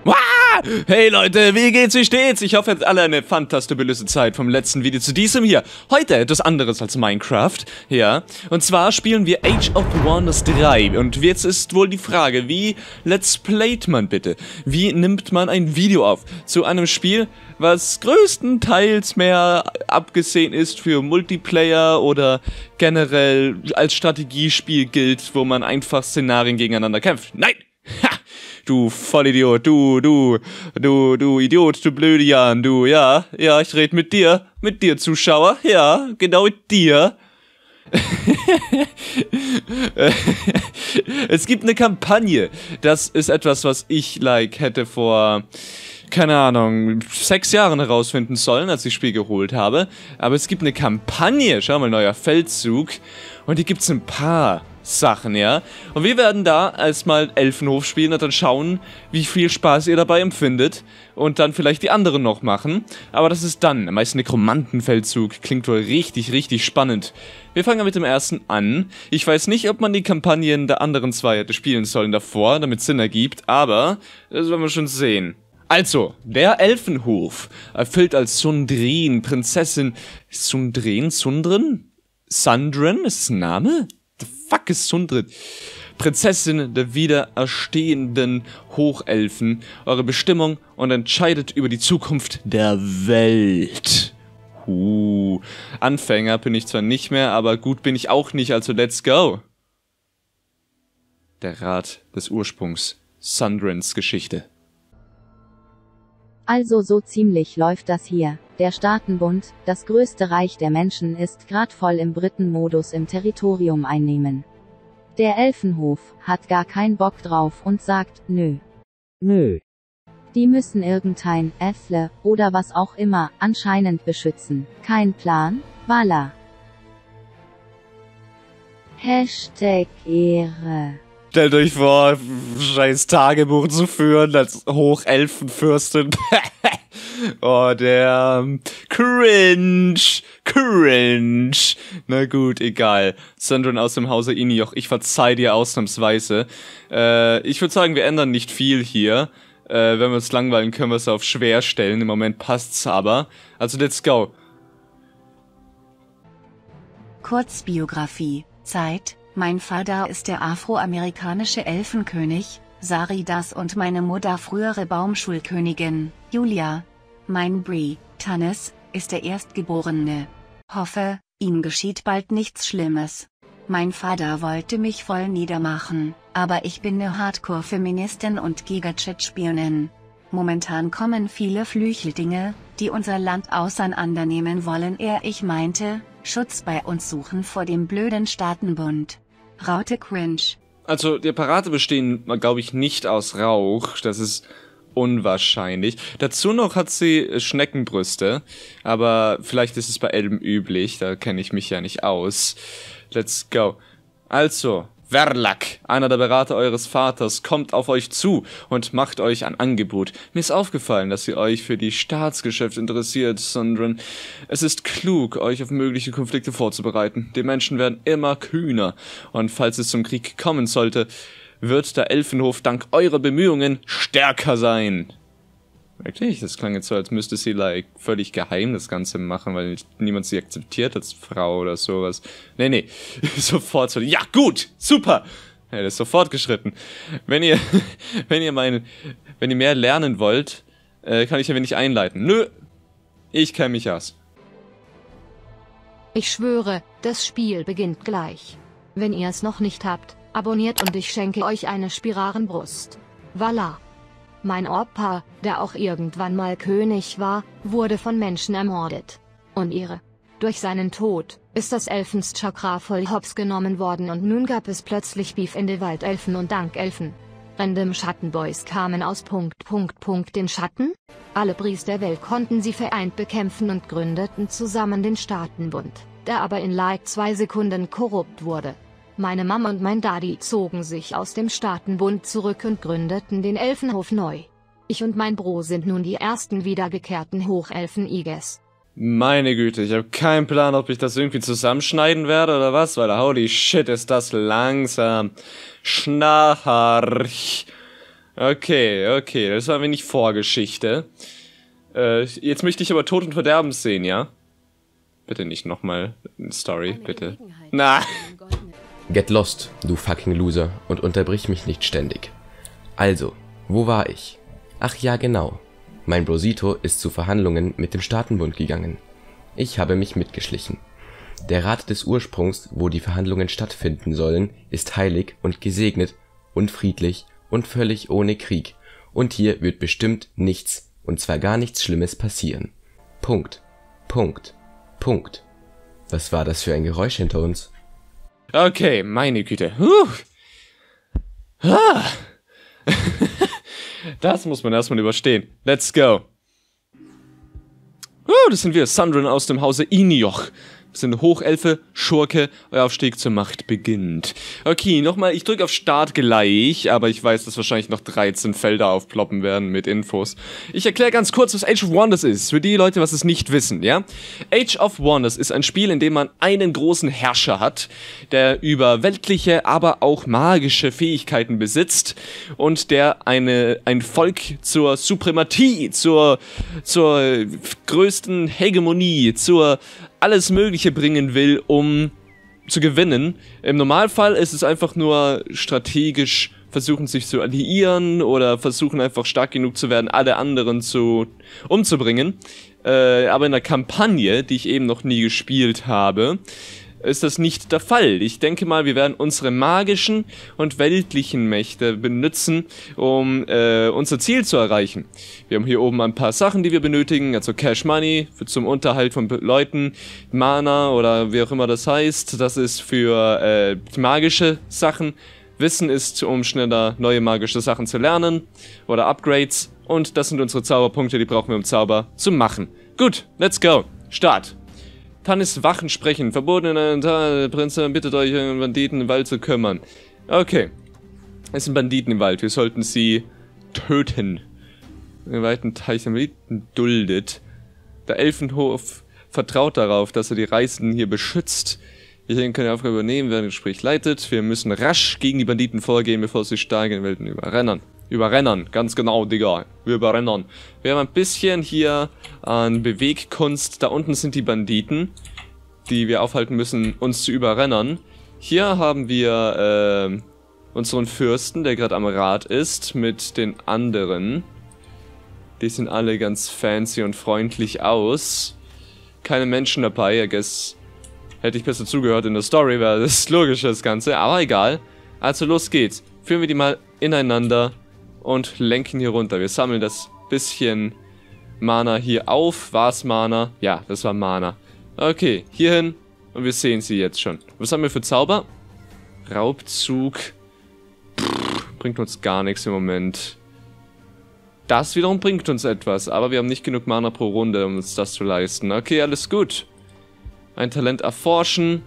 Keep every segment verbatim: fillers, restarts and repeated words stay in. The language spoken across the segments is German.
Wah! Hey Leute, wie geht's, wie steht's? Ich hoffe, ihr habt alle eine fantastische Zeit vom letzten Video zu diesem hier. Heute etwas anderes als Minecraft, ja. Und zwar spielen wir Age of Wonders drei. Und jetzt ist wohl die Frage, wie let's playt man bitte? Wie nimmt man ein Video auf zu einem Spiel, was größtenteils mehr abgesehen ist für Multiplayer oder generell als Strategiespiel gilt, wo man einfach Szenarien gegeneinander kämpft? Nein! Ha! Du Vollidiot, du, du, du, du Idiot, du blöde Jan, du, ja, ja, ich rede mit dir, mit dir, Zuschauer, ja, genau mit dir. Es gibt eine Kampagne, das ist etwas, was ich, like, hätte vor, keine Ahnung, sechs Jahren herausfinden sollen, als ich das Spiel geholt habe, aber es gibt eine Kampagne, schau mal, neuer Feldzug, und hier gibt's ein paar Sachen, ja. Und wir werden da erstmal Elfenhof spielen und dann schauen, wie viel Spaß ihr dabei empfindet. Und dann vielleicht die anderen noch machen. Aber das ist dann. Meist Nekromantenfeldzug. Klingt wohl richtig, richtig spannend. Wir fangen mit dem ersten an. Ich weiß nicht, ob man die Kampagnen der anderen zwei hätte spielen sollen davor, damit es Sinn ergibt. Aber das werden wir schon sehen. Also, der Elfenhof erfüllt als Sundrin, Prinzessin... Sundrin? Sundrin? Sundrin? Ist das ein Name? Fuck ist Sundrin. Prinzessin der wiedererstehenden Hochelfen, eure Bestimmung und entscheidet über die Zukunft der Welt. Uh, Anfänger bin ich zwar nicht mehr, aber gut bin ich auch nicht, also let's go. Der Rat des Ursprungs, Sundrins Geschichte. Also so ziemlich läuft das hier. Der Staatenbund, das größte Reich der Menschen, ist grad voll im Britenmodus im Territorium einnehmen. Der Elfenhof hat gar keinen Bock drauf und sagt, nö. Nö. Die müssen irgendein Äffle oder was auch immer anscheinend beschützen. Kein Plan? Voila. Hashtag Ehre. Stellt euch vor, scheiß Tagebuch zu führen als Hochelfenfürstin. Oh, der Cringe, Cringe. Na gut, egal. Sundrin aus dem Hause Inioch, ich verzeih dir ausnahmsweise. Äh, ich würde sagen, wir ändern nicht viel hier. Äh, wenn wir uns langweilen, können wir es auf schwer stellen. Im Moment passt's aber. Also, let's go. Kurzbiografie. Zeit. Mein Vater ist der afroamerikanische Elfenkönig, Saridas, und meine Mutter frühere Baumschulkönigin, Julia. Mein Brie, Tannis, ist der Erstgeborene. Hoffe, ihm geschieht bald nichts Schlimmes. Mein Vater wollte mich voll niedermachen, aber ich bin eine Hardcore-Feministin und Giga-Chat-Spionin. Momentan kommen viele Flüchtlinge, die unser Land auseinandernehmen wollen. Er, ich meinte, Schutz bei uns suchen vor dem blöden Staatenbund. Raute Cringe. Also, die Apparate bestehen, glaube ich, nicht aus Rauch. Das ist unwahrscheinlich. Dazu noch hat sie Schneckenbrüste. Aber vielleicht ist es bei Elben üblich. Da kenne ich mich ja nicht aus. Let's go. Also, Verlak, einer der Berater eures Vaters, kommt auf euch zu und macht euch ein Angebot. Mir ist aufgefallen, dass ihr euch für die Staatsgeschäfte interessiert, Sundrin. Es ist klug, euch auf mögliche Konflikte vorzubereiten. Die Menschen werden immer kühner. Und falls es zum Krieg kommen sollte, wird der Elfenhof dank eurer Bemühungen stärker sein. Wirklich? Das klang jetzt so, als müsste sie, like, völlig geheim das Ganze machen, weil niemand sie akzeptiert als Frau oder sowas. Nee, nee. Sofort so. Ja, gut! Super! Ja, das ist sofort geschritten. Wenn ihr, wenn ihr meine, wenn ihr mehr lernen wollt, äh, kann ich ein wenig einleiten. Nö! Ich kenne mich aus. Ich schwöre, das Spiel beginnt gleich. Wenn ihr es noch nicht habt, abonniert und ich schenke euch eine Spiralenbrust. Voila! Mein Opa, der auch irgendwann mal König war, wurde von Menschen ermordet. Und ihre. Durch seinen Tod ist das Elfenschakra voll hops genommen worden und nun gab es plötzlich Beef in den Waldelfen und Dankelfen. Random Schattenboys kamen aus Punkt Punkt Punkt den Schatten. Alle Bries der Welt konnten sie vereint bekämpfen und gründeten zusammen den Staatenbund, der aber in like zwei Sekunden korrupt wurde. Meine Mama und mein Daddy zogen sich aus dem Staatenbund zurück und gründeten den Elfenhof neu. Ich und mein Bro sind nun die ersten wiedergekehrten Hochelfen, I guess. Meine Güte, ich habe keinen Plan, ob ich das irgendwie zusammenschneiden werde oder was, weil holy shit ist das langsam. Schnarch. Okay, okay, das war ein wenig Vorgeschichte. Äh, jetzt möchte ich aber Tod und Verderben sehen, ja? Bitte nicht nochmal eine Story, bitte. Na! Get lost, du fucking Loser, und unterbrich mich nicht ständig. Also, wo war ich? Ach ja, genau. Mein Brosito ist zu Verhandlungen mit dem Staatenbund gegangen. Ich habe mich mitgeschlichen. Der Rat des Ursprungs, wo die Verhandlungen stattfinden sollen, ist heilig und gesegnet und friedlich und völlig ohne Krieg. Und hier wird bestimmt nichts, und zwar gar nichts Schlimmes passieren. Punkt. Punkt. Punkt. Was war das für ein Geräusch hinter uns? Okay, meine Güte. Huh. Ah. Das muss man erstmal überstehen. Let's go. Uh, das sind wir, Sandrin aus dem Hause Inioch. Wir sind Hochelfe, Schurke, euer Aufstieg zur Macht beginnt. Okay, nochmal, ich drücke auf Start gleich, aber ich weiß, dass wahrscheinlich noch dreizehn Felder aufploppen werden mit Infos. Ich erkläre ganz kurz, was Age of Wonders ist, für die Leute, was es nicht wissen, ja? Age of Wonders ist ein Spiel, in dem man einen großen Herrscher hat, der über weltliche, aber auch magische Fähigkeiten besitzt und der eine, ein Volk zur Suprematie, zur, zur größten Hegemonie, zur alles Mögliche bringen will, um zu gewinnen. Im Normalfall ist es einfach nur strategisch versuchen, sich zu alliieren oder versuchen einfach stark genug zu werden, alle anderen zu umzubringen. Äh, aber in der Kampagne, die ich eben noch nie gespielt habe, ist das nicht der Fall. Ich denke mal, wir werden unsere magischen und weltlichen Mächte benutzen, um äh, unser Ziel zu erreichen. Wir haben hier oben ein paar Sachen, die wir benötigen, also Cash Money für zum Unterhalt von Leuten, Mana oder wie auch immer das heißt. Das ist für äh, magische Sachen. Wissen ist, um schneller neue magische Sachen zu lernen oder Upgrades. Und das sind unsere Zauberpunkte, die brauchen wir, um Zauber zu machen. Gut, let's go. Start. Tannis Wachen sprechen. Verbotene der Prinze bittet euch, um Banditen im Wald zu kümmern. Okay. Es sind Banditen im Wald. Wir sollten sie töten. Den weiten Teich der Banditen duldet. Der Elfenhof vertraut darauf, dass er die Reisenden hier beschützt. Ich denke, kann die Aufgabe übernehmen, wer das Gespräch leitet. Wir müssen rasch gegen die Banditen vorgehen, bevor sie stark in den Welten überrennen. Überrennen, ganz genau, Digga. Wir überrennen. Wir haben ein bisschen hier an Bewegkunst. Da unten sind die Banditen, die wir aufhalten müssen, uns zu überrennen. Hier haben wir äh, unseren Fürsten, der gerade am Rad ist, mit den anderen. Die sehen alle ganz fancy und freundlich aus. Keine Menschen dabei, I guess. Hätte ich besser zugehört in der Story, wäre das logisch, das Ganze. Aber egal. Also los geht's. Führen wir die mal ineinander und lenken hier runter. Wir sammeln das bisschen Mana hier auf. War es Mana? Ja, das war Mana. Okay, hierhin. Und wir sehen sie jetzt schon. Was haben wir für Zauber? Raubzug. Pff, bringt uns gar nichts im Moment. Das wiederum bringt uns etwas. Aber wir haben nicht genug Mana pro Runde, um uns das zu leisten. Okay, alles gut. Ein Talent erforschen.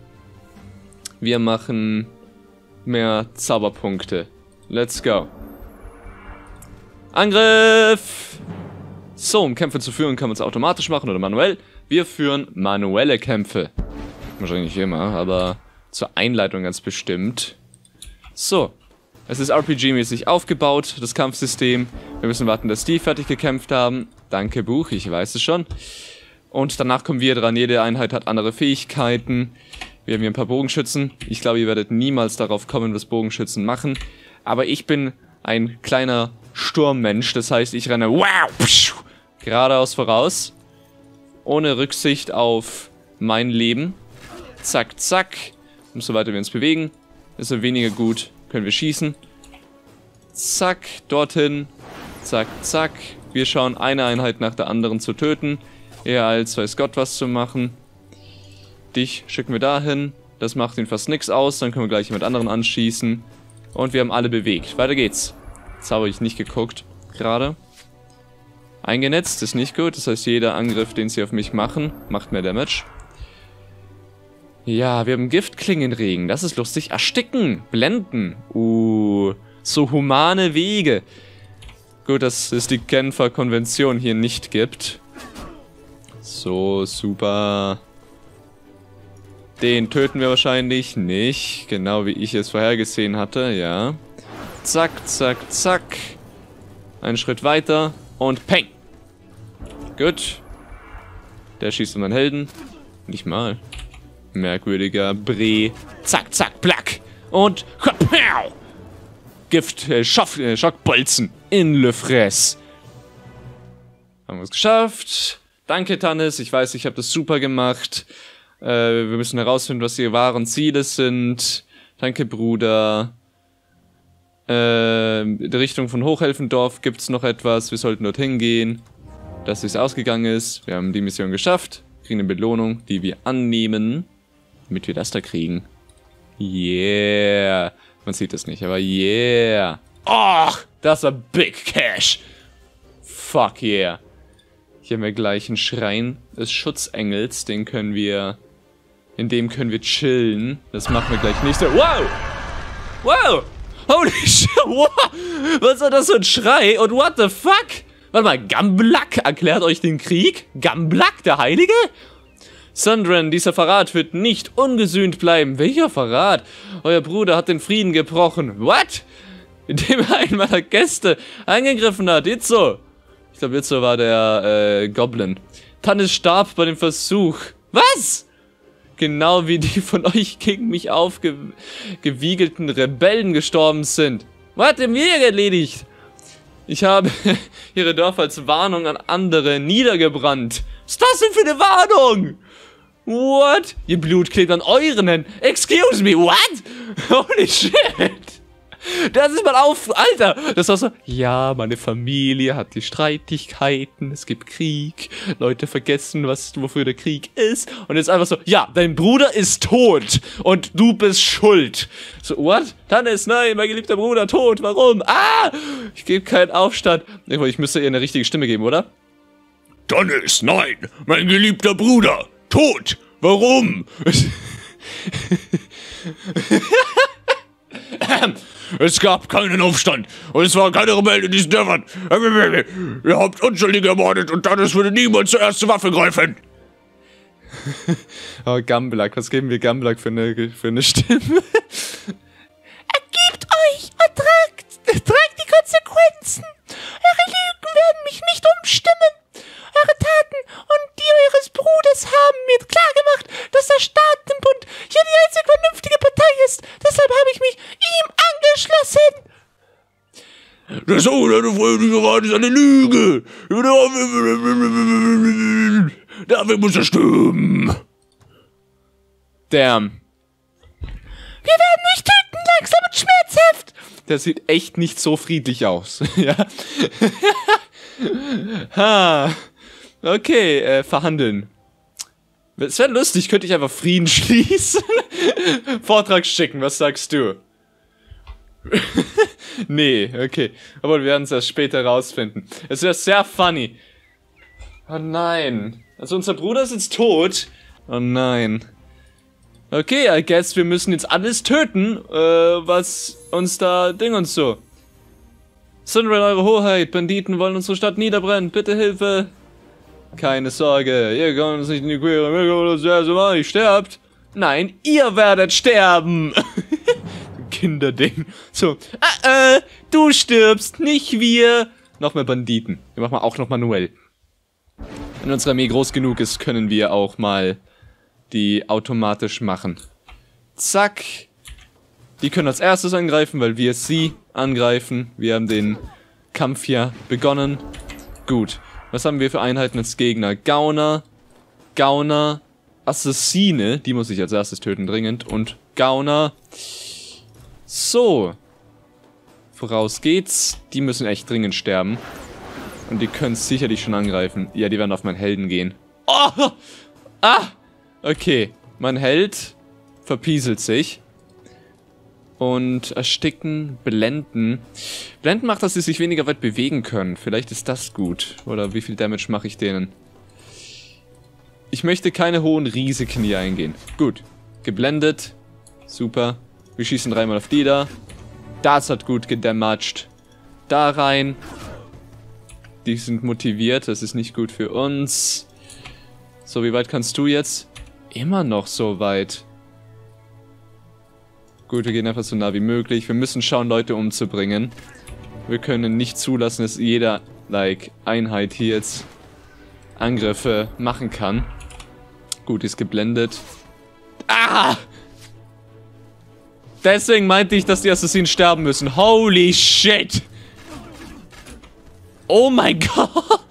Wir machen mehr Zauberpunkte. Let's go. Angriff! So, um Kämpfe zu führen, kann man es automatisch machen oder manuell. Wir führen manuelle Kämpfe. Wahrscheinlich nicht immer, aber zur Einleitung ganz bestimmt. So, es ist R P G-mäßig aufgebaut, das Kampfsystem. Wir müssen warten, dass die fertig gekämpft haben. Danke, Buch, ich weiß es schon. Und danach kommen wir dran, jede Einheit hat andere Fähigkeiten. Wir haben hier ein paar Bogenschützen. Ich glaube, ihr werdet niemals darauf kommen, was Bogenschützen machen. Aber ich bin ein kleiner Sturmmensch, das heißt, ich renne wow, pschuh, geradeaus voraus. Ohne Rücksicht auf mein Leben. Zack, zack. Umso weiter wir uns bewegen, desto weniger gut können wir schießen. Zack, dorthin. Zack, zack. Wir schauen eine Einheit nach der anderen zu töten. Eher als weiß Gott was zu machen. Dich schicken wir dahin. Das macht ihn fast nichts aus. Dann können wir gleich mit anderen anschießen. Und wir haben alle bewegt. Weiter geht's. Jetzt habe ich nicht geguckt. Gerade. Eingenetzt ist nicht gut. Das heißt, jeder Angriff, den sie auf mich machen, macht mehr Damage. Ja, wir haben Giftklingenregen. Das ist lustig. Ersticken. Blenden. Uh. So humane Wege. Gut, dass es die Genfer Konvention hier nicht gibt. So, super. Den töten wir wahrscheinlich nicht. Genau wie ich es vorhergesehen hatte, ja. Zack, zack, zack. Einen Schritt weiter und peng. Gut. Der schießt um einen Helden. Nicht mal. Merkwürdiger Bre. Zack, zack, plack. Und kapow! Gift, äh, Schock, äh, Schockbolzen in Le Fraisse. Haben wir es geschafft. Danke, Tannis. Ich weiß, ich habe das super gemacht. Äh, wir müssen herausfinden, was ihre wahren Ziele sind. Danke, Bruder. Äh, in der Richtung von Hochhelfendorf gibt es noch etwas. Wir sollten dorthin gehen. Dass es ausgegangen ist. Wir haben die Mission geschafft. Kriegen eine Belohnung, die wir annehmen. Damit wir das da kriegen. Yeah. Man sieht das nicht, aber yeah. Oh, das war Big Cash. Fuck yeah. Hier haben wir gleich einen Schrein des Schutzengels. Den können wir... In dem können wir chillen. Das machen wir gleich nicht. Wow! Wow! Holy shit! Wow! Was war das für ein Schrei? Und what the fuck? Warte mal, Gamblak erklärt euch den Krieg? Gamblak, der Heilige? Sundren, dieser Verrat wird nicht ungesühnt bleiben. Welcher Verrat? Euer Bruder hat den Frieden gebrochen. What? Indem er einen meiner Gäste angegriffen hat. Itzo. Ich glaube, Itzo war der äh, Goblin. Tannis starb bei dem Versuch. Was? Genau wie die von euch gegen mich aufgewiegelten Rebellen gestorben sind. Was? Dem wir erledigt? Ich habe ihre Dörfer als Warnung an andere niedergebrannt. Was ist das denn für eine Warnung? What? Ihr Blut klebt an euren Händen. Excuse me, what? Holy shit. Das ist mal auf, Alter. Das war so, ja, meine Familie hat die Streitigkeiten, es gibt Krieg, Leute vergessen, was, wofür der Krieg ist. Und jetzt einfach so, ja, dein Bruder ist tot und du bist schuld. So, what? Tannis, nein, mein geliebter Bruder tot, warum? Ah, ich gebe keinen Aufstand. Ich müsste ihr eine richtige Stimme geben, oder? Tannis, nein, mein geliebter Bruder tot, warum? Es gab keinen Aufstand und es waren keine Rebellen in diesen Dörfern. Ihr habt Unschuldige ermordet und Tannis würde niemals zur ersten Waffe greifen. Oh, Gamblak, was geben wir Gamblak für eine, für eine Stimme? Ergebt euch und tragt, tragt die Konsequenzen. Eure Lügen werden mich nicht umstimmen. Eure Taten und die eures Bruders haben mir klargemacht, dass der Staatenbund hier die einzig vernünftige Partei ist. Deshalb habe ich mich ihm angeschlossen. Der Sohn einer fröhlichen Rat ist eine Lüge. Dafür muss er sterben. Damn. Wir werden mich töten, langsam und schmerzhaft. Der sieht echt nicht so friedlich aus. Ja. Ha. Okay, äh, verhandeln. Es wäre lustig, könnte ich einfach Frieden schließen. Vortrag schicken, was sagst du? Nee, okay. Aber wir werden es erst später rausfinden. Es wäre sehr funny. Oh nein. Also unser Bruder ist jetzt tot. Oh nein. Okay, I guess wir müssen jetzt alles töten, äh, was uns da Ding und so. Sundren, eure Hoheit, Banditen wollen unsere Stadt niederbrennen. Bitte Hilfe. Keine Sorge, ihr kommt uns nicht in die Quere, wir kommen uns erst mal, ihr sterbt. Nein, ihr werdet sterben. Kinderding. So, äh, äh, du stirbst, nicht wir. Noch mehr Banditen. Wir machen auch noch manuell. Wenn unsere Armee groß genug ist, können wir auch mal die automatisch machen. Zack. Die können als erstes angreifen, weil wir sie angreifen. Wir haben den Kampf hier begonnen. Gut. Was haben wir für Einheiten als Gegner? Gauner, Gauner, Assassine, die muss ich als erstes töten, dringend, und Gauner. So. Voraus geht's. Die müssen echt dringend sterben. Und die können sicherlich schon angreifen. Ja, die werden auf meinen Helden gehen. Oh! Ah! Okay. Mein Held verpieselt sich. Und ersticken, blenden. Blenden macht, dass sie sich weniger weit bewegen können. Vielleicht ist das gut. Oder wie viel Damage mache ich denen? Ich möchte keine hohen Risiken hier eingehen. Gut. Geblendet. Super. Wir schießen dreimal auf die da. Das hat gut gedamaged. Da rein. Die sind motiviert. Das ist nicht gut für uns. So, wie weit kannst du jetzt? Immer noch so weit. Gut, wir gehen einfach so nah wie möglich. Wir müssen schauen, Leute umzubringen. Wir können nicht zulassen, dass jeder, like, Einheit hier jetzt Angriffe machen kann. Gut, ist geblendet. Ah! Deswegen meinte ich, dass die Assassinen sterben müssen. Holy shit! Oh mein Gott!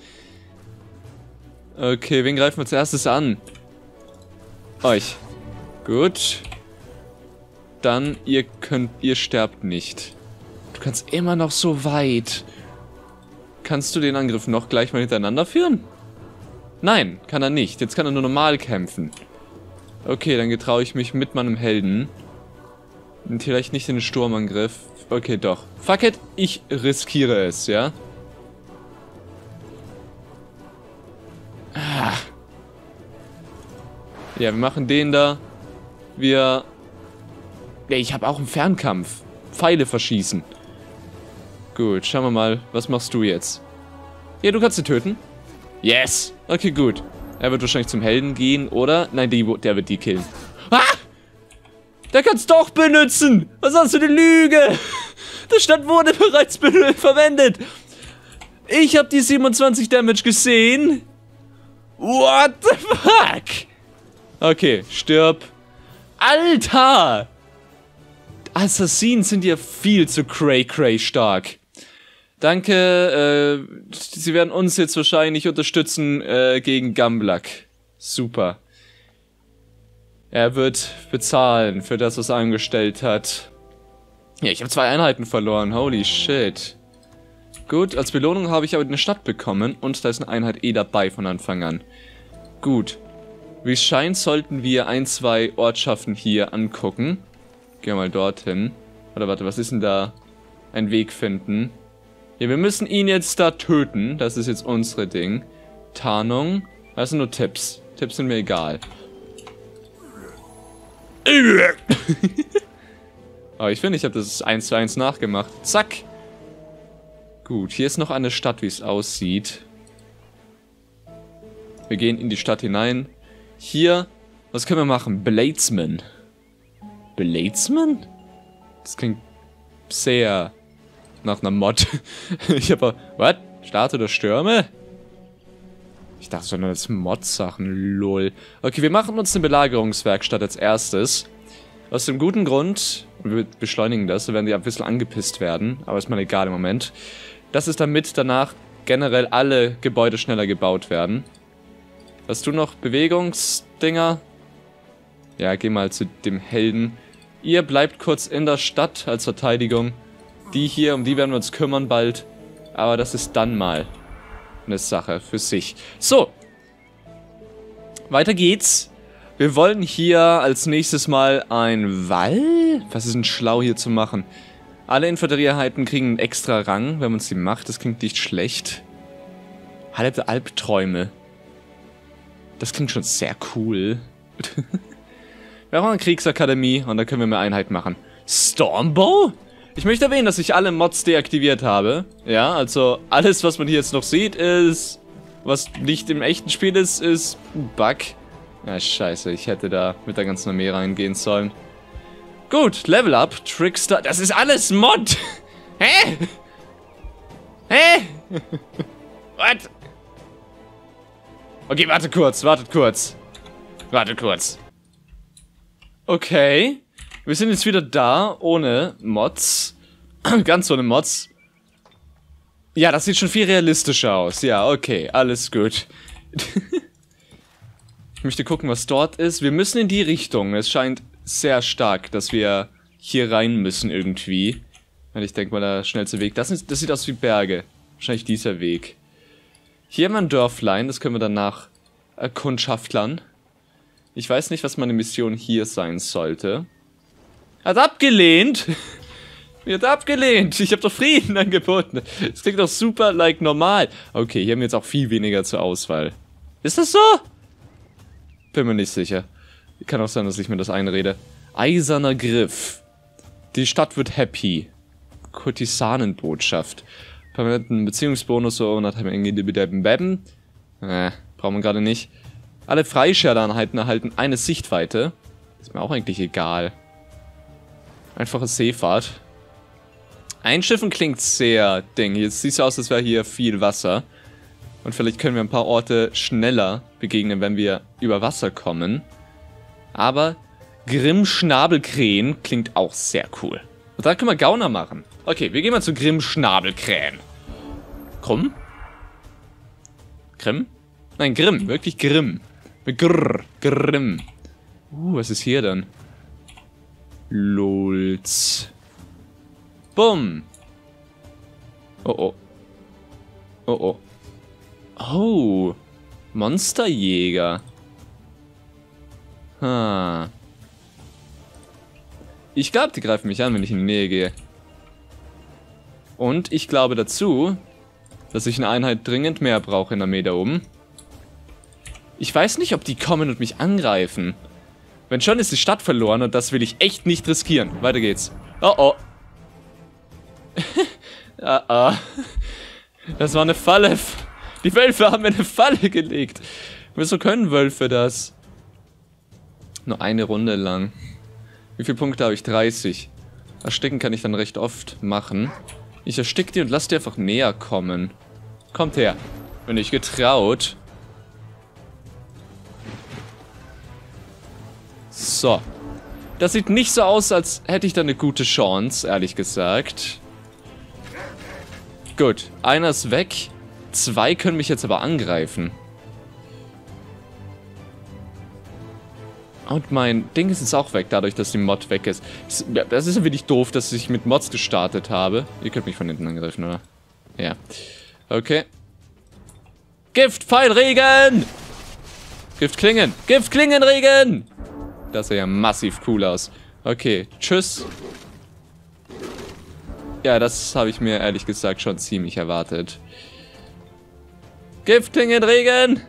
Okay, wen greifen wir als erstes an? Euch. Gut. Dann, ihr könnt, ihr sterbt nicht. Du kannst immer noch so weit. Kannst du den Angriff noch gleich mal hintereinander führen? Nein, kann er nicht. Jetzt kann er nur normal kämpfen. Okay, dann getraue ich mich mit meinem Helden. Und vielleicht nicht in den Sturmangriff. Okay, doch. Fuck it, ich riskiere es, ja? Ah. Ja, wir machen den da. Wir... Ja, ich habe auch einen Fernkampf. Pfeile verschießen. Gut, schauen wir mal. Was machst du jetzt? Ja, du kannst ihn töten. Yes! Okay, gut. Er wird wahrscheinlich zum Helden gehen, oder? Nein, die, der wird die killen. Ah! Der kann es doch benutzen! Was hast du, eine Lüge? Das Stand wurde bereits verwendet. Ich habe die siebenundzwanzig Damage gesehen. What the fuck? Okay, stirb. Alter! Assassinen sind ja viel zu cray-cray stark. Danke, äh, sie werden uns jetzt wahrscheinlich unterstützen äh, gegen Gamblak. Super. Er wird bezahlen für das, was er angestellt hat. Ja, ich habe zwei Einheiten verloren. Holy shit. Gut, als Belohnung habe ich aber eine Stadt bekommen und da ist eine Einheit eh dabei von Anfang an. Gut. Wie es scheint, sollten wir ein, zwei Ortschaften hier angucken. Gehen wir mal dorthin. Oder warte, was ist denn da? Ein Weg finden. Ja, wir müssen ihn jetzt da töten. Das ist jetzt unsere Ding. Tarnung. Das sind nur Tipps. Tipps sind mir egal. Aber ich finde, ich habe das eins zu eins nachgemacht. Zack. Gut, hier ist noch eine Stadt, wie es aussieht. Wir gehen in die Stadt hinein. Hier, was können wir machen? Bladesman. Bladesman? Das klingt sehr nach einer Mod. Ich habe... Was? Starte der Stürme? Ich dachte schon, das Mod-Sachen. Lol. Okay, wir machen uns eine Belagerungswerkstatt als erstes. Aus dem guten Grund, wir beschleunigen das, so werden die ein bisschen angepisst werden, aber ist mal egal im Moment. Das ist damit danach generell alle Gebäude schneller gebaut werden. Hast du noch Bewegungsdinger? Ja, geh mal zu dem Helden. Ihr bleibt kurz in der Stadt als Verteidigung. Die hier, um die werden wir uns kümmern bald. Aber das ist dann mal eine Sache für sich. So. Weiter geht's. Wir wollen hier als nächstes mal ein Wall. Was ist denn schlau hier zu machen? Alle Infanterieeinheiten kriegen einen extra Rang, wenn man sie macht. Das klingt nicht schlecht. Halle der Albträume. Das klingt schon sehr cool. Wir haben eine Kriegsakademie und da können wir mehr Einheit machen. Stormbow? Ich möchte erwähnen, dass ich alle Mods deaktiviert habe. Ja, also alles, was man hier jetzt noch sieht, ist... Was nicht im echten Spiel ist, ist ein Bug. Ja, scheiße, ich hätte da mit der ganzen Armee reingehen sollen. Gut, Level Up, Trickster... Das ist alles Mod! Hä? Hä? What? Okay, warte kurz, wartet kurz. Warte kurz. Okay. Wir sind jetzt wieder da, ohne Mods. Ganz ohne Mods. Ja, das sieht schon viel realistischer aus. Ja, okay, alles gut. Ich möchte gucken, was dort ist. Wir müssen in die Richtung. Es scheint sehr stark, dass wir hier rein müssen irgendwie. Ich denke mal, der schnellste Weg. Das, ist, das sieht aus wie Berge. Wahrscheinlich dieser Weg. Hier haben wir ein Dörflein. Das können wir danach erkundschaftlern. Ich weiß nicht, was meine Mission hier sein sollte. Hat abgelehnt. Wird abgelehnt. Ich habe doch Frieden angeboten. Das klingt doch super, like, normal. Okay, hier haben wir jetzt auch viel weniger zur Auswahl. Ist das so? Bin mir nicht sicher. Kann auch sein, dass ich mir das einrede. Eiserner Griff. Die Stadt wird happy. Kurtisanenbotschaft. Permanenten Beziehungsbonus und hat Beben. Äh, brauchen wir gerade nicht. Alle Freischärler-Einheiten erhalten eine Sichtweite. Ist mir auch eigentlich egal. Einfache Seefahrt. Einschiffen klingt sehr Ding. Jetzt sieht es aus, als wäre hier viel Wasser. Und vielleicht können wir ein paar Orte schneller begegnen, wenn wir über Wasser kommen. Aber Grimm Schnabelkrähen klingt auch sehr cool. Und da können wir Gauner machen. Okay, wir gehen mal zu Grimm Schnabelkrähen. Krumm? Grimm? Nein, Grimm. Wirklich Grimm. Mit Grrr. Grimm. Uh, was ist hier dann? Lulz. Bumm. Oh, oh. Oh, oh. Oh. Monsterjäger. Ha. Ich glaube, die greifen mich an, wenn ich in die Nähe gehe. Und ich glaube dazu, dass ich eine Einheit dringend mehr brauche in der Armee da oben. Ich weiß nicht, ob die kommen und mich angreifen. Wenn schon, ist die Stadt verloren und das will ich echt nicht riskieren. Weiter geht's. Oh, oh. ah, ah. Das war eine Falle. Die Wölfe haben mir eine Falle gelegt. Wieso können Wölfe das? Nur eine Runde lang. Wie viele Punkte habe ich? dreißig. Ersticken kann ich dann recht oft machen. Ich erstick die und lass die einfach näher kommen. Kommt her. Bin ich getraut. So. Das sieht nicht so aus, als hätte ich da eine gute Chance, ehrlich gesagt. Gut. Einer ist weg. Zwei können mich jetzt aber angreifen. Und mein Ding ist jetzt auch weg, dadurch, dass die Mod weg ist. Das ist ja wirklich doof, dass ich mit Mods gestartet habe. Ihr könnt mich von hinten angreifen, oder? Ja. Okay. Giftpfeilregen! Giftklingen! Giftklingenregen! Das sah ja massiv cool aus. Okay, tschüss. Ja, das habe ich mir ehrlich gesagt schon ziemlich erwartet. Giftklingenregen!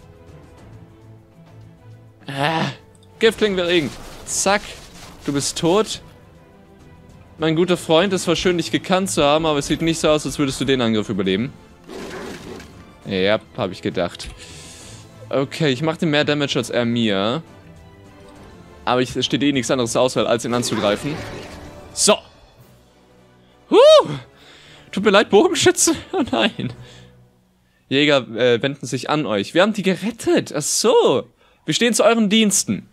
Ah. Giftklingenregen. Zack. Du bist tot. Mein guter Freund ist zwar schön, dich gekannt zu haben, aber es sieht nicht so aus, als würdest du den Angriff überleben. Ja, habe ich gedacht. Okay, ich mache mehr Damage als er mir. Aber es steht eh nichts anderes aus, als ihn anzugreifen. So. Huh. Tut mir leid, Bogenschütze. Oh nein. Jäger äh, wenden sich an euch. Wir haben die gerettet. Ach so. Wir stehen zu euren Diensten.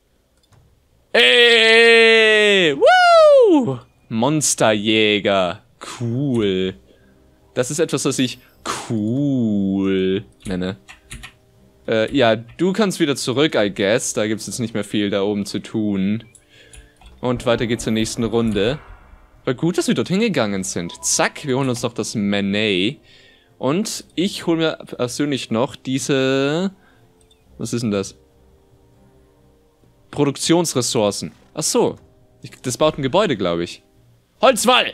Ey! Woo! Monsterjäger. Cool. Das ist etwas, was ich cool nenne. Äh, ja, du kannst wieder zurück, I guess. Da gibt es jetzt nicht mehr viel da oben zu tun. Und weiter geht's zur nächsten Runde. War gut, dass wir dorthin gegangen sind. Zack, wir holen uns noch das Manet. Und ich hole mir persönlich noch diese... Was ist denn das? Produktionsressourcen. Ach so. Ich, das baut ein Gebäude, glaube ich. Holzwall!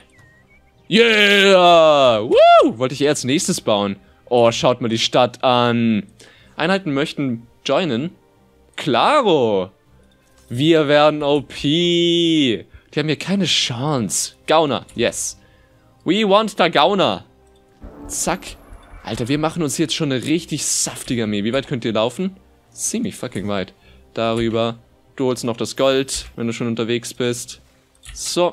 Yeah! Woo! Wollte ich eher als nächstes bauen. Oh, schaut mal die Stadt an. Einheiten möchten joinen. Klaro! Wir werden O P. Die haben hier keine Chance. Gauner, yes. We want the Gauner. Zack. Alter, wir machen uns jetzt schon eine richtig saftige Armee. Wie weit könnt ihr laufen? Ziemlich fucking weit. Darüber. Du holst noch das Gold, wenn du schon unterwegs bist. So.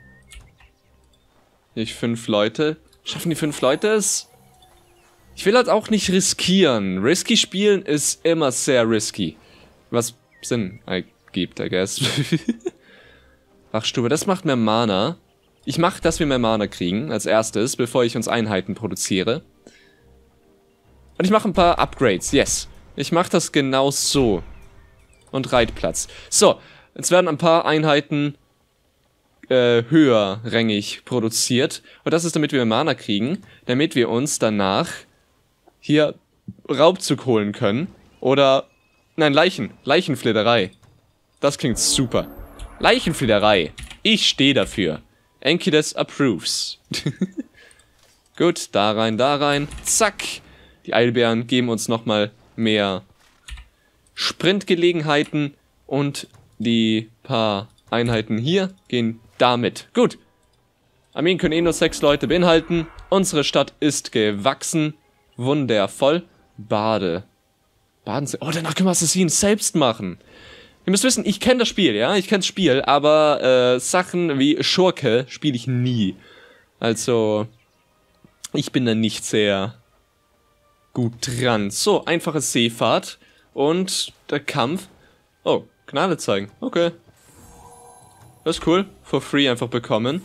Ich fünf Leute. Schaffen die fünf Leute es? Ich will halt auch nicht riskieren. Risky spielen ist immer sehr risky. Was Sinn ergibt, I guess. Wachstube, das macht mehr Mana. Ich mache, dass wir mehr Mana kriegen, als erstes, bevor ich uns Einheiten produziere. Und ich mache ein paar Upgrades, yes. Ich mache das genau so. Und Reitplatz. So, jetzt werden ein paar Einheiten äh, höherrängig produziert. Und das ist, damit wir Mana kriegen, damit wir uns danach hier Raubzug holen können. Oder, nein, Leichen. Leichenflederei. Das klingt super. Leichenflederei. Ich stehe dafür. Enkides approves. Gut, da rein, da rein. Zack. Die Eilbären geben uns nochmal mehr Sprintgelegenheiten. Und die paar Einheiten hier gehen damit. Gut. Armeen können eh nur sechs Leute beinhalten. Unsere Stadt ist gewachsen. Wundervoll. Bade. Baden. Oh, danach können wir Assassinen selbst machen. Ihr müsst wissen, ich kenne das Spiel, ja? Ich kenne das Spiel, aber äh, Sachen wie Schurke spiele ich nie. Also, ich bin da nicht sehr gut dran. So, einfache Seefahrt und der Kampf. Oh, Gnade zeigen. Okay. Das ist cool. For free einfach bekommen.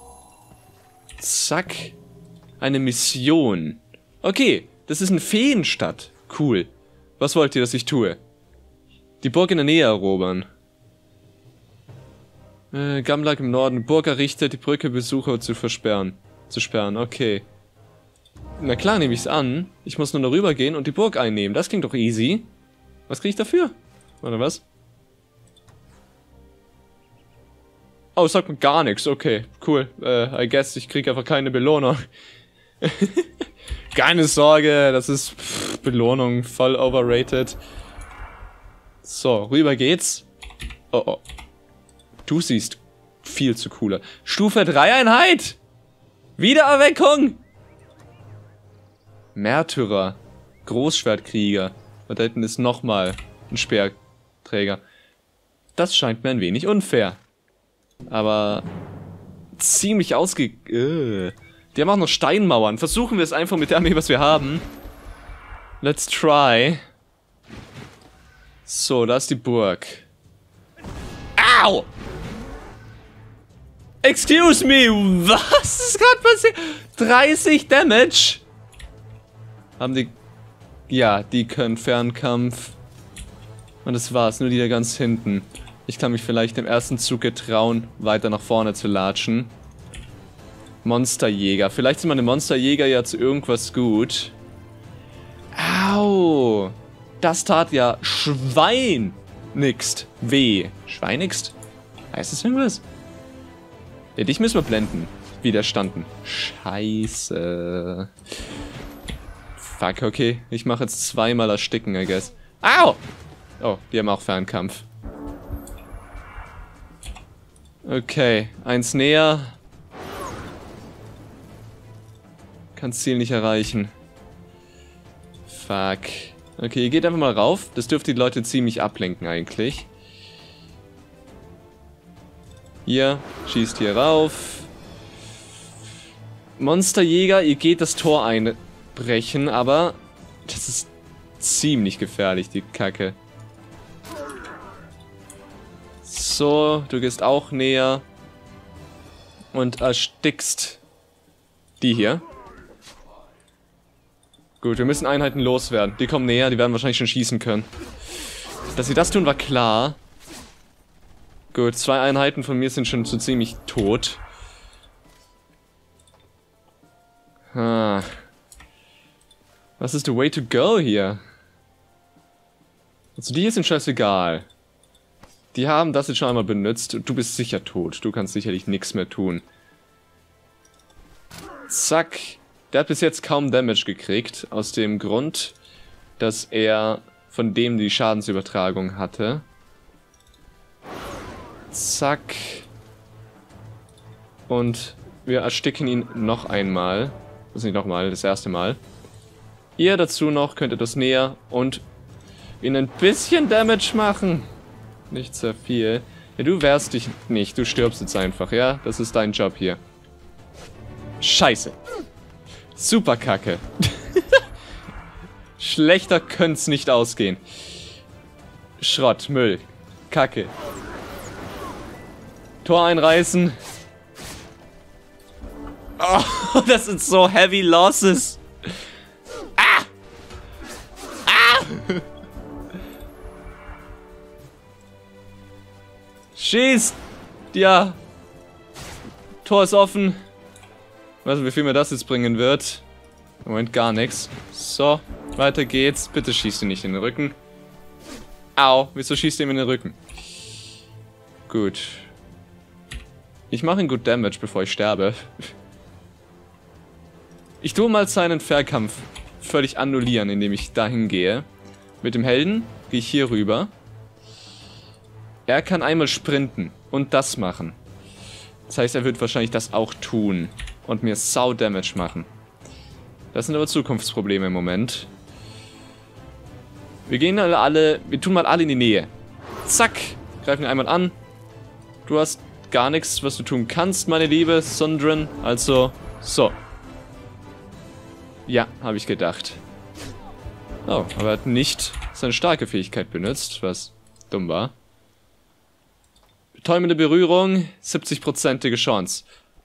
Zack. Eine Mission. Okay, das ist eine Feenstadt. Cool. Was wollt ihr, dass ich tue? Die Burg in der Nähe erobern. Äh, Gamlag im Norden. Burg errichtet, die Brücke Besucher zu versperren. Zu sperren, okay. Na klar, nehme ich es an. Ich muss nur darüber gehen und die Burg einnehmen. Das klingt doch easy. Was kriege ich dafür? Oder was? Oh, sagt mir gar nichts. Okay, cool. Äh, I guess, ich kriege einfach keine Belohnung. Keine Sorge, das ist pff, Belohnung, voll overrated. So, rüber geht's. Oh, oh. Du siehst viel zu cooler. Stufe drei Einheit! Wiedererweckung! Märtyrer. Großschwertkrieger. Und da hinten ist nochmal ein Speerträger. Das scheint mir ein wenig unfair. Aber ziemlich ausge... Äh. Die haben auch noch Steinmauern. Versuchen wir es einfach mit der Armee, was wir haben. Let's try. So, da ist die Burg. Au! Excuse me, was ist gerade passiert? dreißig Damage. Haben die... Ja, die können Fernkampf. Und das war's, nur die da ganz hinten. Ich kann mich vielleicht im ersten Zug getrauen, weiter nach vorne zu latschen. Monsterjäger. Vielleicht sind meine Monsterjäger ja zu irgendwas gut. Au! Das tat ja Schweinigst weh. Schweinigst? Heißt das irgendwas? Ja, dich müssen wir blenden. Widerstanden. Scheiße. Fuck, okay. Ich mache jetzt zweimal ersticken, I guess. Au! Oh, die haben auch Fernkampf. Okay, eins näher. Kann das Ziel nicht erreichen. Fuck. Okay, ihr geht einfach mal rauf. Das dürfte die Leute ziemlich ablenken eigentlich. Hier, schießt hier rauf. Monsterjäger, ihr geht das Tor einbrechen, aber das ist ziemlich gefährlich, die Kacke. So, du gehst auch näher. Und erstickst die hier. Gut, wir müssen Einheiten loswerden. Die kommen näher, die werden wahrscheinlich schon schießen können. Dass sie das tun, war klar. Gut, zwei Einheiten von mir sind schon so ziemlich tot. Ah. Was ist the way to go hier? Also die hier sind scheißegal. Die haben das jetzt schon einmal benutzt. Du bist sicher tot. Du kannst sicherlich nichts mehr tun. Zack. Der hat bis jetzt kaum Damage gekriegt, aus dem Grund, dass er von dem die Schadensübertragung hatte. Zack. Und wir ersticken ihn noch einmal. Das ist nicht nochmal, das erste Mal. Ihr dazu noch könnt etwas näher und ihn ein bisschen Damage machen. Nicht sehr viel. Ja, du wehrst dich nicht, du stirbst jetzt einfach, ja? Das ist dein Job hier. Scheiße. Super Kacke. Schlechter könnte es nicht ausgehen. Schrott, Müll, Kacke. Tor einreißen. Oh, das sind so heavy losses. Ah! Ah! Schießt! Ja. Tor ist offen. Ich weiß nicht, wie viel mir das jetzt bringen wird. Moment, gar nichts. So, weiter geht's. Bitte schießt ihn nicht in den Rücken. Au, wieso schießt ihr ihm in den Rücken? Gut. Ich mache ihn gut Damage, bevor ich sterbe. Ich tue mal seinen Fernkampf völlig annullieren, indem ich dahin gehe. Mit dem Helden gehe ich hier rüber. Er kann einmal sprinten und das machen. Das heißt, er wird wahrscheinlich das auch tun. Und mir sau Damage machen. Das sind aber Zukunftsprobleme im Moment. Wir gehen alle, alle, wir tun mal alle in die Nähe. Zack, greifen einmal an. Du hast gar nichts, was du tun kannst, meine liebe Sundrin. Also, so. Ja, habe ich gedacht. Oh, aber er hat nicht seine starke Fähigkeit benutzt, was dumm war. Betäubende Berührung, siebzig-prozentige Chance.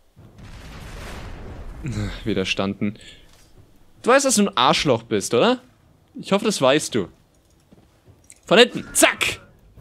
Widerstanden. Du weißt, dass du ein Arschloch bist, oder? Ich hoffe, das weißt du. Von hinten. Zack!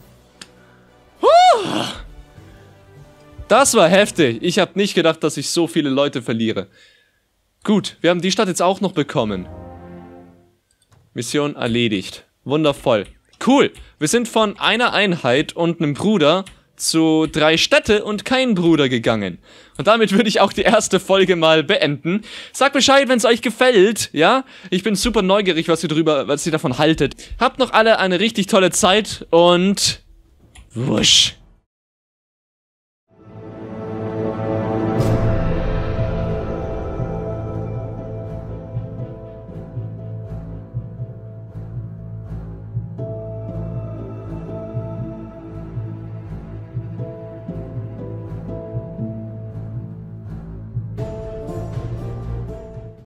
Huh! Das war heftig. Ich habe nicht gedacht, dass ich so viele Leute verliere. Gut, wir haben die Stadt jetzt auch noch bekommen. Mission erledigt. Wundervoll. Cool. Wir sind von einer Einheit und einem Bruder zu drei Städte und kein Bruder gegangen. Und damit würde ich auch die erste Folge mal beenden. Sagt Bescheid, wenn es euch gefällt, ja? Ich bin super neugierig, was ihr drüber, was ihr davon haltet. Habt noch alle eine richtig tolle Zeit und wusch.